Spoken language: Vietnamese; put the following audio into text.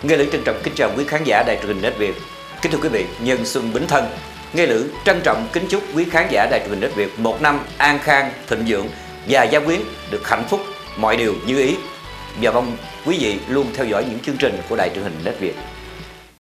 Nghe Lữ trân trọng kính chào quý khán giả đài truyền hình Net Việt. Kính thưa quý vị, nhân xuân Bính Thân, Nghe Lữ trân trọng kính chúc quý khán giả đài truyền hình Net Việt một năm an khang, thịnh vượng và gia quyến được hạnh phúc, mọi điều như ý. Và mong quý vị luôn theo dõi những chương trình của đài truyền hình Net Việt.